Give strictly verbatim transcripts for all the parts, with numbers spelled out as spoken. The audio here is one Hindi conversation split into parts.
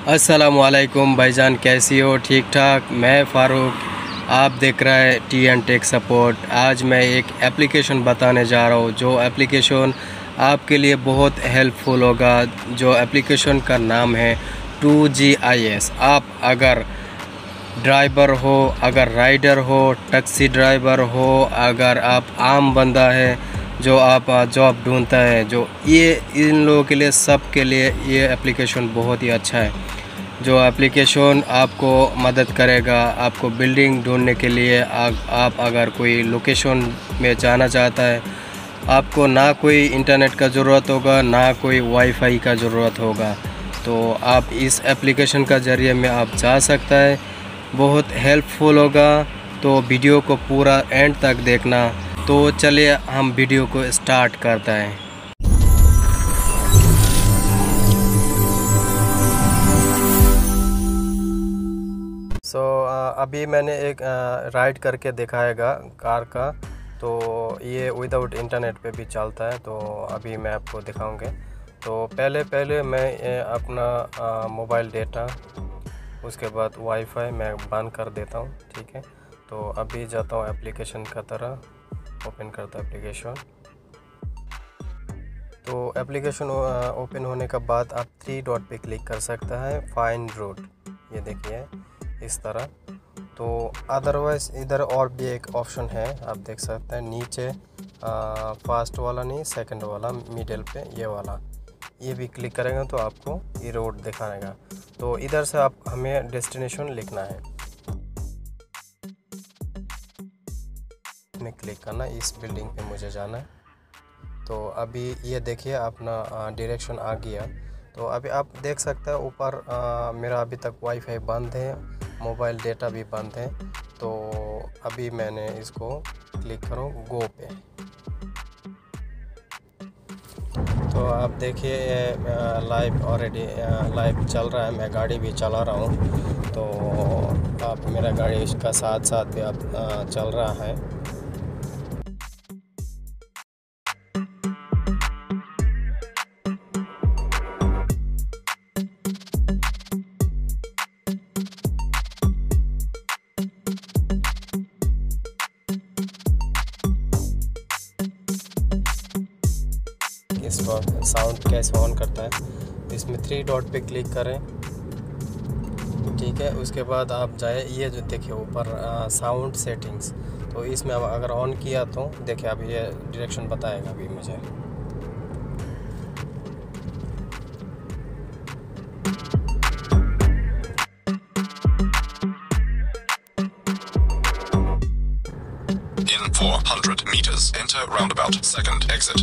अस्सलामुअलैकुम भाईजान, कैसी हो? ठीक ठाक। मैं फ़ारूक, आप देख रहे हैं टी एंड टेक सपोर्ट। आज मैं एक एप्लीकेशन बताने जा रहा हूँ जो एप्लीकेशन आपके लिए बहुत हेल्पफुल होगा। जो एप्लीकेशन का नाम है टू जी आई एस। आप अगर ड्राइवर हो, अगर राइडर हो, टैक्सी ड्राइवर हो, अगर आप आम बंदा है जो आप जॉब ढूंढता है, जो ये इन लोगों के लिए, सब के लिए ये एप्लीकेशन बहुत ही अच्छा है। जो एप्लीकेशन आपको मदद करेगा आपको बिल्डिंग ढूंढने के लिए। आ, आप अगर कोई लोकेशन में जाना चाहता है, आपको ना कोई इंटरनेट का ज़रूरत होगा, ना कोई वाईफाई का ज़रूरत होगा, तो आप इस एप्लीकेशन का ज़रिए में आप जा सकता है। बहुत हेल्पफुल होगा, तो वीडियो को पूरा एंड तक देखना। तो चलिए हम वीडियो को स्टार्ट करते हैं। सो so, अभी मैंने एक राइड करके दिखाएगा कार का, तो ये विदाउट इंटरनेट पे भी चलता है। तो अभी मैं आपको दिखाऊंगे। तो पहले पहले मैं अपना मोबाइल डेटा, उसके बाद वाईफाई मैं बंद कर देता हूँ, ठीक है। तो अभी जाता हूँ एप्लीकेशन का तरह, ओपन करता हूँ एप्लीकेशन। तो एप्लीकेशन ओपन होने के बाद आप थ्री डॉट पे क्लिक कर सकता है, फाइंड रूट, ये देखिए इस तरह। तो अदरवाइज़ इधर और भी एक ऑप्शन है, आप देख सकते हैं नीचे, फर्स्ट वाला नहीं, सेकंड वाला, मिडिल पे ये वाला, ये भी क्लिक करेंगे तो आपको ये रोड दिखाएगा। तो इधर से आप हमें डेस्टिनेशन लिखना है, में क्लिक करना, इस बिल्डिंग पे मुझे जाना है। तो अभी ये देखिए अपना डायरेक्शन आ गया। तो अभी आप देख सकते हैं ऊपर मेरा अभी तक वाईफाई बंद है, मोबाइल डेटा भी बंद है। तो अभी मैंने इसको क्लिक करूँ गो पे। तो आप देखिए लाइव ऑलरेडी लाइव चल रहा है, मैं गाड़ी भी चला रहा हूँ। तो आप मेरा गाड़ी इसका साथ साथ भी आप चल रहा है। इस पर साउंड कैसे ऑन करता है, इसमें थ्री डॉट पे क्लिक करें, ठीक है। उसके बाद आप जाए, ये जो देखिए ऊपर साउंड सेटिंग्स, तो इसमें अब अगर ऑन किया तो देखिए अब ये डायरेक्शन बताएगा अभी मुझे। In four hundred meters, enter roundabout, second exit.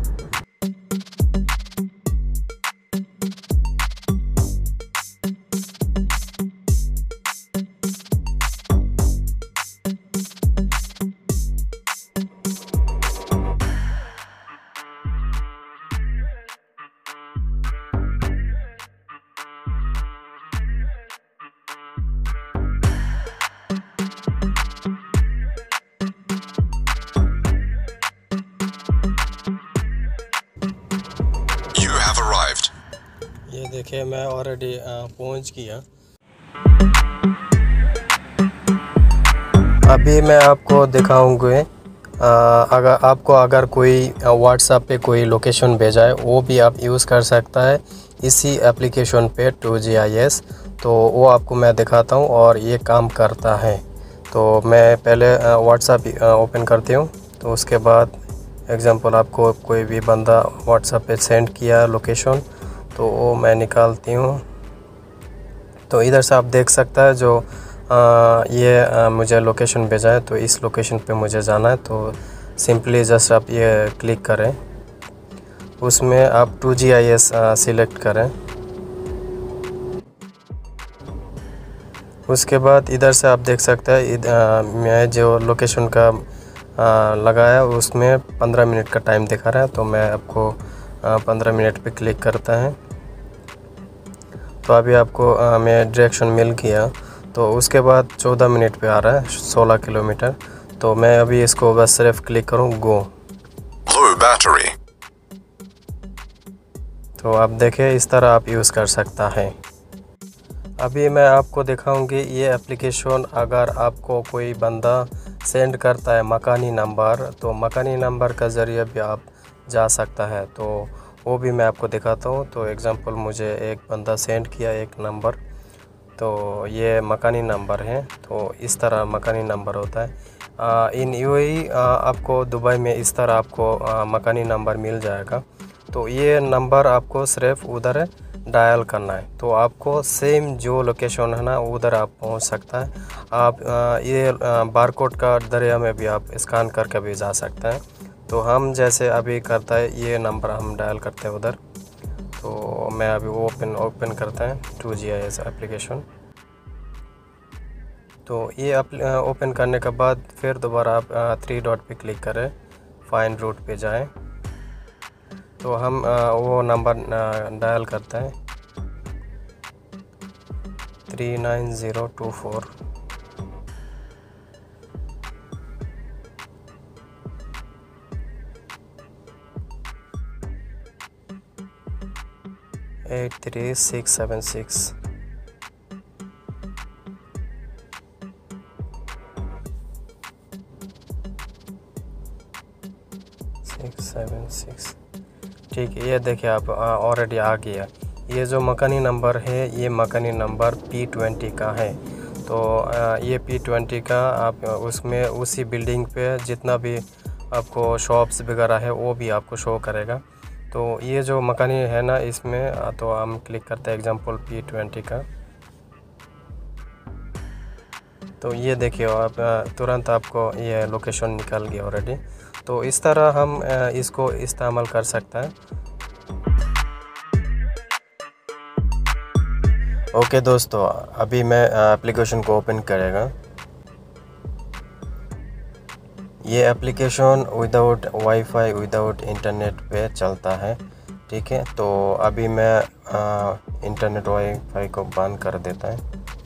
ये देखिए मैं ऑलरेडी पहुंच गया। अभी मैं आपको दिखाऊंगा, अगर आपको अगर कोई व्हाट्सएप पे कोई लोकेशन भेजा है, वो भी आप यूज़ कर सकता है इसी एप्लीकेशन पे टू जी आई एस। तो वो आपको मैं दिखाता हूँ और ये काम करता है। तो मैं पहले व्हाट्सएप ओपन करती हूँ। तो उसके बाद एग्जांपल आपको कोई भी बंदा व्हाट्सएप पे सेंड किया लोकेशन, तो वो मैं निकालती हूँ। तो इधर से आप देख सकता है जो आ, ये आ, मुझे लोकेशन भेजा है, तो इस लोकेशन पे मुझे जाना है। तो सिंपली जस्ट आप ये क्लिक करें, उसमें आप two G I S select करें। उसके बाद इधर से आप देख सकते हैं मैं जो लोकेशन का आ, लगाया उसमें पंद्रह मिनट का टाइम दिखा रहा है। तो मैं आपको पंद्रह मिनट पे क्लिक करता है। तो अभी आपको आ, मैं डायरेक्शन मिल गया। तो उसके बाद चौदह मिनट पे आ रहा है, सोलह किलोमीटर। तो मैं अभी इसको बस सिर्फ क्लिक करूँ गो। Low battery. तो आप देखें इस तरह आप यूज़ कर सकता है। अभी मैं आपको दिखाऊंगी ये एप्लीकेशन। अगर आपको कोई बंदा सेंड करता है मकानी नंबर, तो मकानी नंबर का ज़रिए भी आप जा सकता है, तो वो भी मैं आपको दिखाता हूँ। तो एग्ज़ाम्पल मुझे एक बंदा सेंड किया एक नंबर, तो ये मकानी नंबर है। तो इस तरह मकानी नंबर होता है। आ, इन यूएई आपको दुबई में इस तरह आपको आ, मकानी नंबर मिल जाएगा। तो ये नंबर आपको सिर्फ उधर डायल करना है, तो आपको सेम जो लोकेशन है ना उधर आप पहुंच सकता है। आप आ, ये बारकोड का जरिए में भी आप स्कैन करके भी जा सकते हैं। तो हम जैसे अभी करता है ये नंबर हम डायल करते हैं उधर। तो मैं अभी ओपन ओपन करता है two G I S application. तो ये ओपन करने के बाद फिर दोबारा आप थ्री डॉट पे क्लिक करें, फाइंड रूट पे जाएं। तो हम आ, वो नंबर डायल करते हैं three nine zero two four. Eight three six seven six. Six seven six ठीक है, ये देखिए आप ऑलरेडी आ गया। ये जो मकानी नंबर है ये मकानी नंबर पी ट्वेंटी का है। तो आ, ये पी ट्वेंटी का आप उसमें उसी बिल्डिंग पे जितना भी आपको शॉप्स वगैरह है वो भी आपको शो करेगा। तो ये जो मकानी है ना इसमें, तो हम क्लिक करते हैं एग्जांपल पी ट्वेंटी का। तो ये देखिए आप तुरंत आपको ये लोकेशन निकल गया ऑलरेडी। तो इस तरह हम इसको इस्तेमाल कर सकते हैं। ओके दोस्तों, अभी मैं एप्लीकेशन को ओपन करेगा। ये application without WiFi without internet पे चलता है, ठीक है। तो अभी मैं आ, इंटरनेट वाईफाई को बंद कर देता है।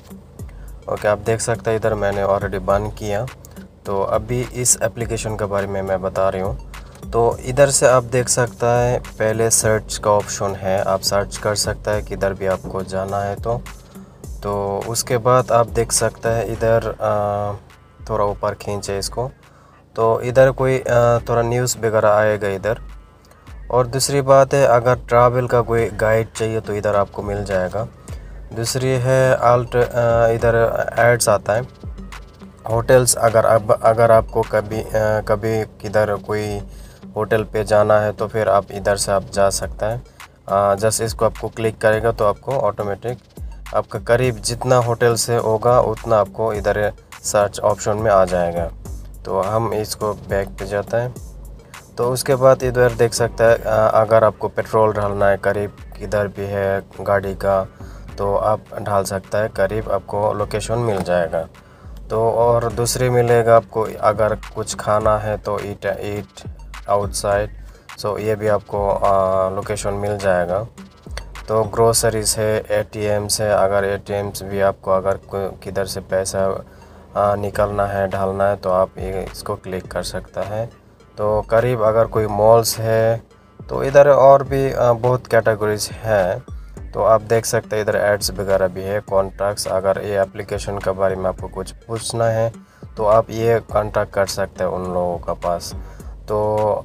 ओके, आप देख सकते हैं इधर मैंने ऑलरेडी बंद किया। तो अभी इस एप्लीकेशन के बारे में मैं बता रही हूँ। तो इधर से आप देख सकता है पहले सर्च का ऑप्शन है, आप सर्च कर सकता है किधर भी आपको जाना है। तो तो उसके बाद आप देख सकता है इधर थोड़ा ऊपर खींचे इसको, तो इधर कोई थोड़ा न्यूज़ वगैरह आएगा इधर। और दूसरी बात है अगर ट्रैवल का कोई गाइड चाहिए तो इधर आपको मिल जाएगा। दूसरी है आल्ट, इधर एड्स आता है होटल्स। अगर अब अगर आपको कभी कभी किधर कोई होटल पे जाना है तो फिर आप इधर से आप जा सकता है। जस्ट इसको आपको क्लिक करेगा तो आपको ऑटोमेटिक आपका करीब जितना होटल से होगा उतना आपको इधर सर्च ऑप्शन में आ जाएगा। तो हम इसको बैक पे जाता है। तो उसके बाद इधर देख सकता है अगर आपको पेट्रोल डालना है करीब किधर भी है गाड़ी का तो आप डाल सकता है, करीब आपको लोकेशन मिल जाएगा। तो और दूसरी मिलेगा आपको अगर कुछ खाना है तो ईट ईट आउटसाइड, सो ये भी आपको लोकेशन मिल जाएगा। तो ग्रोसरीज है, एटीएम्स है, अगर एटीएम्स भी आपको अगर किधर से पैसा आ, निकलना है डालना है तो आप ये इसको क्लिक कर सकता है। तो करीब अगर कोई मॉल्स है तो इधर और भी आ, बहुत कैटेगरीज हैं। तो आप देख सकते हैं इधर एड्स वगैरह भी है, कॉन्टैक्ट्स। अगर ये एप्लीकेशन के बारे में आपको कुछ पूछना है तो आप ये कांटेक्ट कर सकते हैं उन लोगों का पास। तो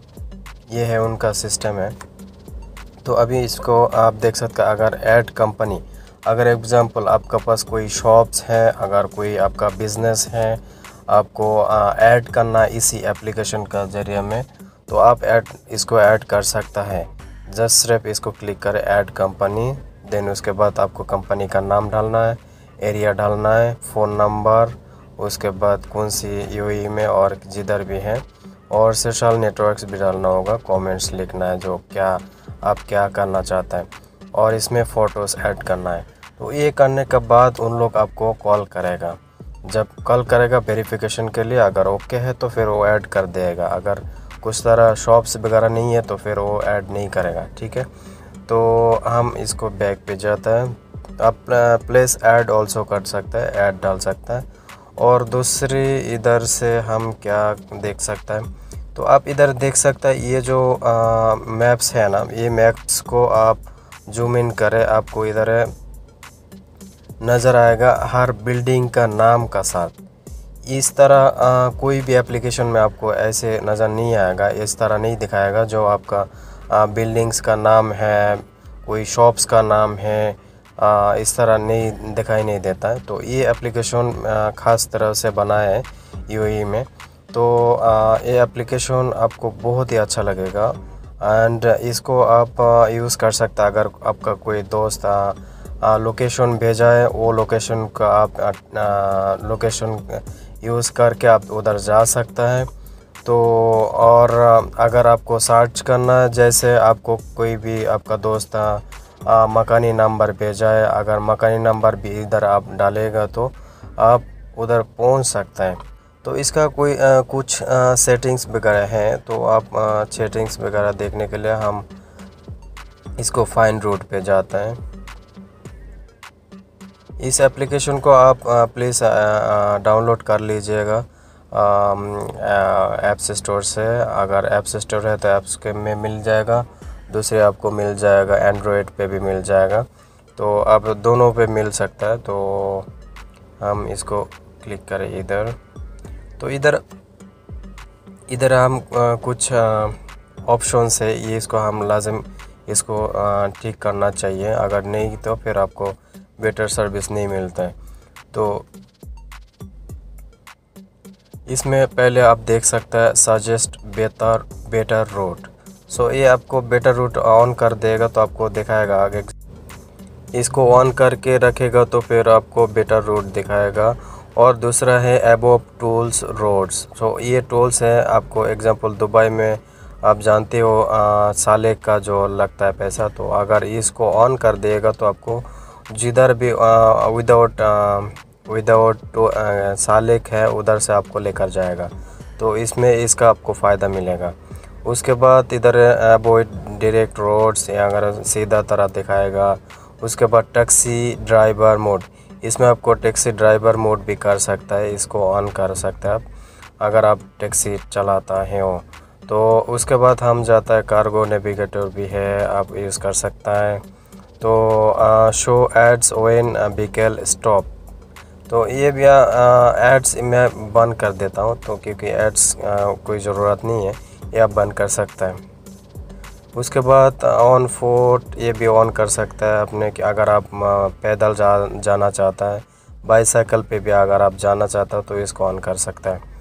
ये है उनका सिस्टम है। तो अभी इसको आप देख सकते हैं अगर ऐड कंपनी, अगर एग्जांपल आपका पास कोई शॉप्स है, अगर कोई आपका बिज़नेस है, आपको ऐड करना इसी एप्लीकेशन का ज़रिए में, तो आप ऐड इसको ऐड कर सकता है। जस्ट सिर्फ इसको क्लिक करें ऐड कंपनी, देन उसके बाद आपको कंपनी का नाम डालना है, एरिया डालना है, फ़ोन नंबर, उसके बाद कौन सी यूएई में और जिधर भी है, और सोशल नेटवर्क्स भी डालना होगा, कमेंट्स लिखना है जो क्या आप क्या करना चाहते हैं, और इसमें फ़ोटोज़ ऐड करना है। तो ये करने के बाद उन लोग आपको कॉल करेगा। जब कॉल करेगा वेरिफिकेशन के लिए, अगर ओके है तो फिर वो ऐड कर देगा। अगर कुछ तरह शॉप्स वगैरह नहीं है तो फिर वो ऐड नहीं करेगा, ठीक है। तो हम इसको बैक पे जाता है। आप प्लेस ऐड ऑल्सो कर सकता है, ऐड डाल सकता है। और दूसरी इधर से हम क्या देख सकता है, तो आप इधर देख सकता है ये जो मैप्स है ना, ये मैप्स को आप जूम इन करें, आपको इधर नज़र आएगा हर बिल्डिंग का नाम का साथ। इस तरह आ, कोई भी एप्लीकेशन में आपको ऐसे नज़र नहीं आएगा, इस तरह नहीं दिखाएगा जो आपका आ, बिल्डिंग्स का नाम है, कोई शॉप्स का नाम है, आ, इस तरह नहीं दिखाई नहीं देता है। तो ये एप्लीकेशन ख़ास तरह से बनाया है यूएई में। तो आ, ये एप्लीकेशन आपको बहुत ही अच्छा लगेगा एंड इसको आप यूज़ कर सकते हैं। अगर आपका कोई दोस्त लोकेशन भेजा है, वो लोकेशन का आप लोकेशन यूज़ करके आप उधर जा सकता है। तो और अगर आपको सर्च करना है, जैसे आपको कोई भी आपका दोस्त आ, मकानी नंबर भेजा है, अगर मकानी नंबर भी इधर आप डालेगा तो आप उधर पहुंच सकते हैं। तो इसका कोई आ, कुछ आ, सेटिंग्स वगैरह हैं, तो आप आ, सेटिंग्स वगैरह देखने के लिए हम इसको फाइंड रूट पे जाते हैं। इस एप्लीकेशन को आप प्लीज़ डाउनलोड कर लीजिएगा ऐप्स स्टोर से। अगर ऐप्स स्टोर है तो ऐप्स के में मिल जाएगा, दूसरे आपको मिल जाएगा एंड्रॉयड पे भी मिल जाएगा, तो आप दोनों पे मिल सकता है। तो हम इसको क्लिक करें इधर, तो इधर इधर हम आ, कुछ ऑप्शंस है, ये इसको हम लाजिम इसको ठीक करना चाहिए, अगर नहीं तो फिर आपको बेटर सर्विस नहीं मिलता है। तो इसमें पहले आप देख सकते हैं suggest better better route. So ये आपको बेटर रूट ऑन कर देगा तो आपको दिखाएगा आगे। इसको ऑन करके रखेगा तो फिर आपको बेटर रूट दिखाएगा। और दूसरा है अबोव टूल्स रोड्स। सो ये टूल्स है, आपको एग्जांपल दुबई में आप जानते हो आ, साले का जो लगता है पैसा, तो अगर इसको ऑन कर देगा तो आपको जिधर भी विदाउट विदाउट तो सालेक है उधर से आपको लेकर जाएगा। तो इसमें इसका आपको फ़ायदा मिलेगा। उसके बाद इधर अवॉइड डायरेक्ट रोड्स, अगर सीधा तरह दिखाएगा। उसके बाद टैक्सी ड्राइवर मोड, इसमें आपको टैक्सी ड्राइवर मोड भी कर सकता है, इसको ऑन कर सकते हैं आप अगर आप टैक्सी चलाता है हो। तो उसके बाद हम जाता है कार्गो नेविगेटर भी है, आप यूज़ कर सकता है। तो show ads when vehicle stop, तो ये भी एड्स मैं बंद कर देता हूँ, तो क्योंकि एड्स कोई ज़रूरत नहीं है, ये आप बंद कर सकता है। उसके बाद ऑन फुट, ये भी ऑन कर सकता है अपने कि अगर आप पैदल जा जाना चाहता है, बाईसाइकिल पे भी अगर आप जाना चाहता हो तो इसको ऑन कर सकता है।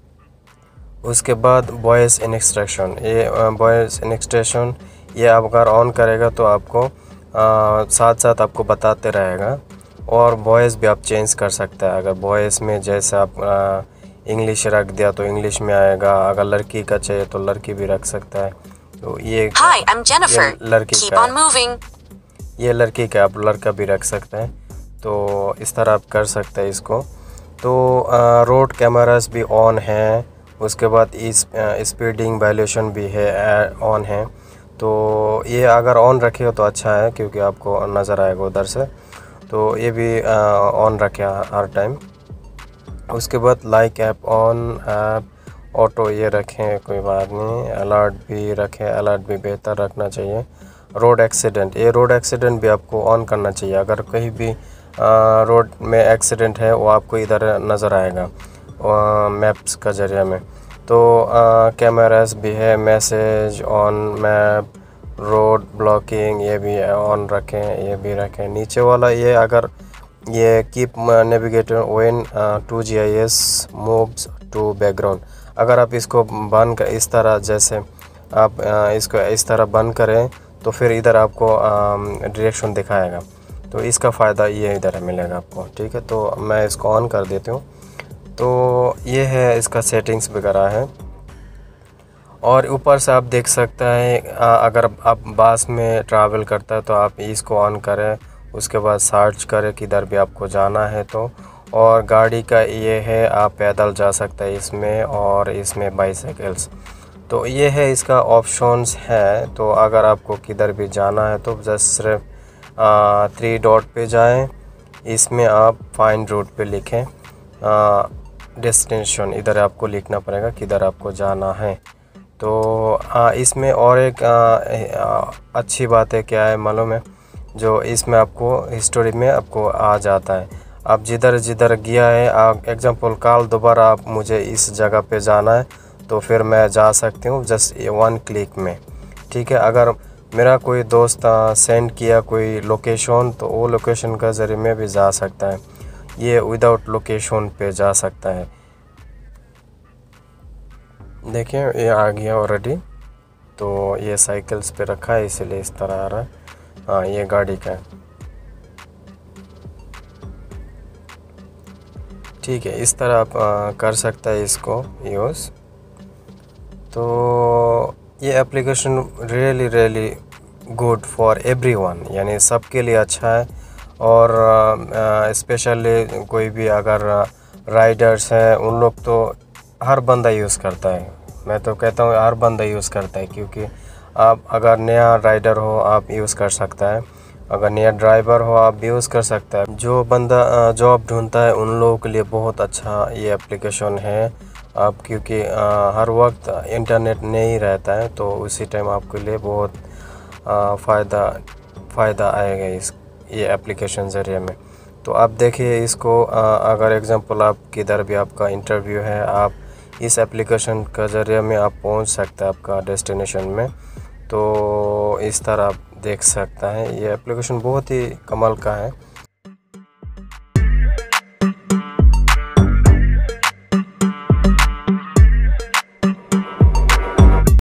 उसके बाद वॉइस इंस्ट्रक्शन, ये वॉइस इंस्ट्रक्शन ये आप अगर ऑन करेगा तो आपको आ, साथ साथ आपको बताते रहेगा। और वॉइस भी आप चेंज कर सकते हैं, अगर वॉइस में जैसे आप इंग्लिश रख दिया तो इंग्लिश में आएगा, अगर लड़की का चाहिए तो लड़की भी रख सकता है। तो ये Hi, I'm Jennifer. ये लड़की Keep का on moving. ये लड़की का आप लड़का भी रख सकते हैं। तो इस तरह आप कर सकते हैं इसको। तो रोड कैमरास भी ऑन हैं। उसके बाद इस स्पीडिंग वायलेशन भी है ऑन है। तो ये अगर ऑन रखे तो अच्छा है, क्योंकि आपको नज़र आएगा उधर से। तो ये भी ऑन रखे हर टाइम। उसके बाद like app on, app auto ये रखें, कोई बात नहीं। अलर्ट भी रखें, अलर्ट भी बेहतर रखना चाहिए। रोड एक्सीडेंट, ये रोड एक्सीडेंट भी आपको ऑन करना चाहिए। अगर कहीं भी रोड में एक्सीडेंट है वो आपको इधर नज़र आएगा मैप्स का ज़रिए में। तो कैमरास भी है, message on, map, road blocking ये भी ऑन रखें, ये भी रखें। नीचे वाला ये अगर ये keep navigator when to G I S moves to background, अगर आप इसको बंद कर इस तरह, जैसे आप इसको इस तरह बंद करें तो फिर इधर आपको डायरेक्शन दिखाएगा। तो इसका फ़ायदा ये इधर मिलेगा आपको, ठीक है। तो मैं इसको ऑन कर देती हूँ। तो ये है इसका सेटिंग्स वगैरह है। और ऊपर से आप देख सकते हैं अगर आप बस में ट्रैवल करता है तो आप इसको ऑन करें, उसके बाद सर्च करें किधर भी आपको जाना है तो। और गाड़ी का ये है, आप पैदल जा सकते हैं इसमें, और इसमें बाईसाइकिल्स। तो ये है इसका ऑप्शंस है। तो अगर आपको किधर भी जाना है तो जस्ट सिर्फ थ्री डॉट पे जाएं, इसमें आप फाइंड रूट पे लिखें डेस्टिनेशन, इधर आपको लिखना पड़ेगा किधर आपको जाना है। तो आ, इसमें और एक आ, आ, अच्छी बात है क्या है मालूम है, जो इसमें आपको हिस्ट्री में आपको आ जाता है। आप जिधर जिधर गया है, आप एग्जांपल कल दोबारा आप मुझे इस जगह पे जाना है तो फिर मैं जा सकती हूँ जस्ट वन क्लिक में। ठीक है, अगर मेरा कोई दोस्त सेंड किया कोई लोकेशन तो वो लोकेशन का ज़रिए में भी जा सकता है। ये विदाउट लोकेशन पे जा सकता है। देखिए ये आ गया ऑलरेडी। तो ये साइकिल्स पे रखा है इसलिए इस तरह आ रहा है। हाँ, ये गाड़ी का है। ठीक है, इस तरह आप आ, कर सकता है इसको यूज़। तो ये application really really good for everyone, यानी सबके लिए अच्छा है। और स्पेशली कोई भी अगर राइडर्स हैं उन लोग तो हर बंदा यूज़ करता है। मैं तो कहता हूँ हर बंदा यूज़ करता है, क्योंकि आप अगर नया राइडर हो आप यूज़ कर सकता है, अगर नया ड्राइवर हो आप भी यूज़ कर सकता है। जो बंदा जॉब ढूंढता है उन लोगों के लिए बहुत अच्छा ये एप्लीकेशन है। आप क्योंकि आ, हर वक्त इंटरनेट नहीं रहता है तो उसी टाइम आपके लिए बहुत फ़ायदा फ़ायदा आएगा इस ये एप्लीकेशन ज़रिए में। तो आप देखिए इसको, आ, अगर एग्ज़ाम्पल आप किधर भी आपका इंटरव्यू है, आप इस एप्लीकेशन का ज़रिए में आप पहुंच सकते हैं आपका डेस्टिनेशन में। तो इस तरह आप देख सकता है। ये एप्लीकेशन बहुत ही कमाल का है।